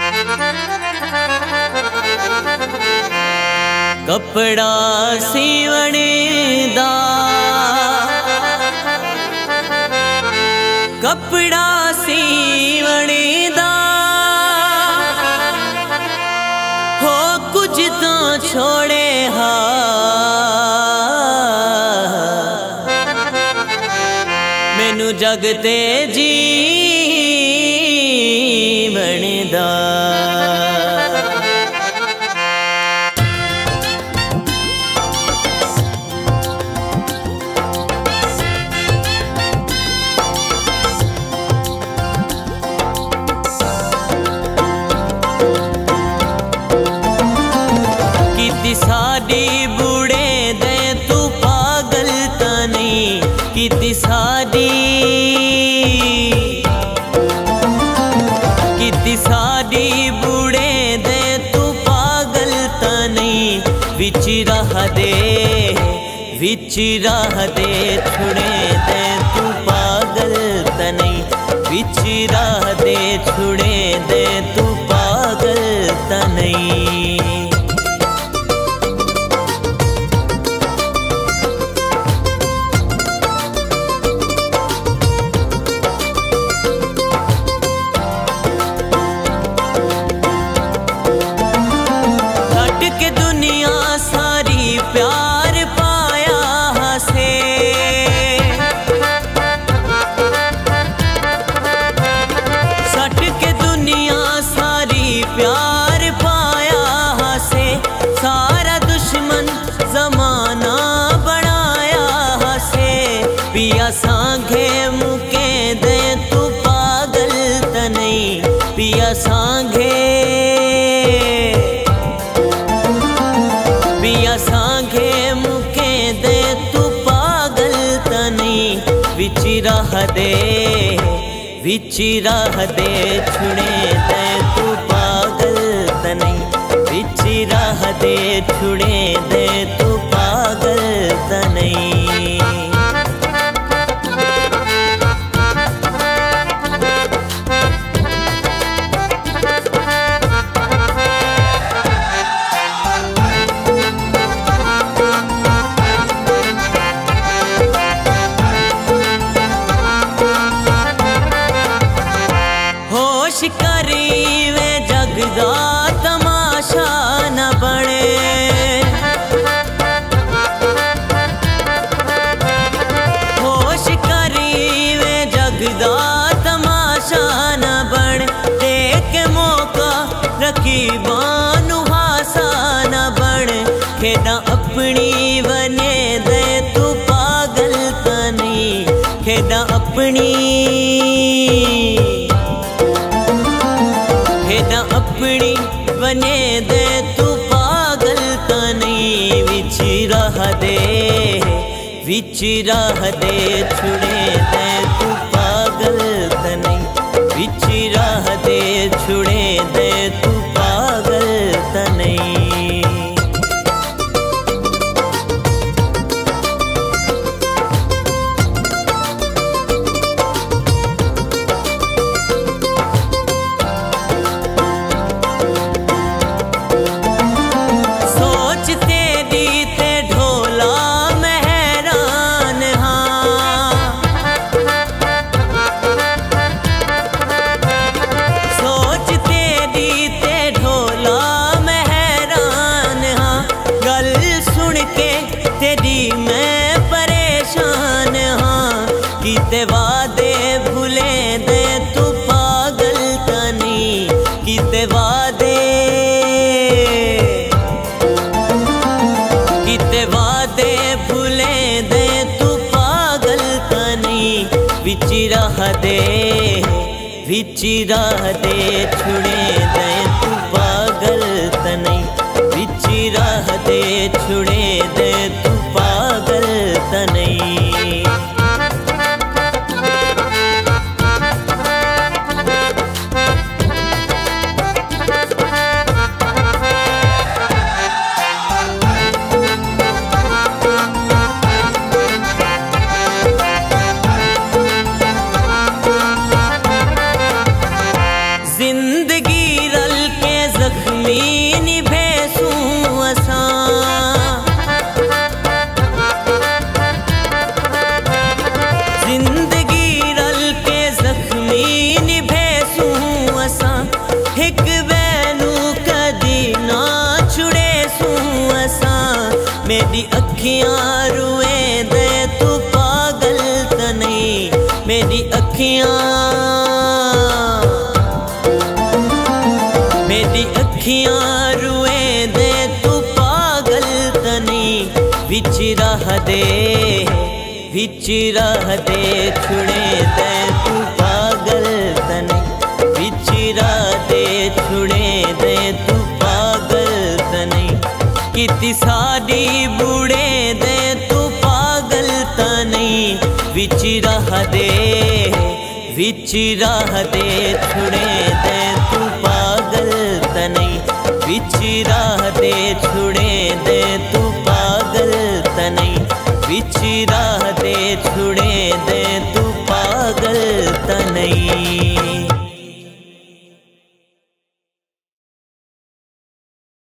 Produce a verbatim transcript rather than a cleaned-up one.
कपड़ा सीवणे दा कपड़ा सीवणे दा हो कुछ तो छोड़े हा मैनू जगते जीवन दा। साडी बूढ़े दे तू पागल तो नहीं किती साडी किती साडी बूढ़े दे तू पागल तो नहीं विच राह दे विच राह दे छुड़े दे तू पागल तो नहीं विच राह दे छुड़े दे तू पागल तो नहीं। प्यार पाया हसे सट के दुनिया सारी प्यार पाया हसे सारा दुश्मन जमाना बनाया हसे पिया सांघे मुके दे तू पागल तो नहीं पिया सांघे पिया सांघे मुके दे तू पागल तो नहीं विच राह दे विच राह दे छुड़े दे तू पागल तो नहीं विच राह दे छुड़े दे तू पागल तो नहीं। करी वे जग दा तमाशा न बने होश करी वे जग दा तमाशा न बने देख मौका रकीबान हासा न बने खेदा अपनी बने दे तू पागल तो नहीं खेदा अपनी खेदा अपनी बने दे तू पागल तो नहीं विच राह दे विच राह दे छुड़े दे तू पागल तो नहीं विच राह दे छुड़े दे तू पागल तो नहीं। किते वादे भूले दे तू पागल तो नहीं किते वादे किते वादे भूले दे तू पागल तो नहीं विच राह दे विच राह दे छुड़े दे तू पागल तो नहीं विच राह दे छुड़े दे तू पागल तो नहीं। जिंदगी रल जख्मी निभेसूं असां। जिंदगी रल के जख्मी निभेसूं असां, हिक बैनू कदी ना छुड़ेसूं असां। मेरी अखियां रुए दे तू पागल त नहीं, मेरी अखियां मेरी अखियां रुए दे तू पागल त नहीं। विच राह दे विच राह दे छुड़े दे तू पागल त नहीं। विच राह दे छुड़े दे तू पागल त नहीं। किती साडी बूढ़े दे तू पागल त नहीं। विच राह दे विच राह दे छुड़े दे तू पागल त नहीं। विच राह दे छुड़े दे तू पागल त नहीं। विच राह दे छुड़े दे तू पागल त नहीं।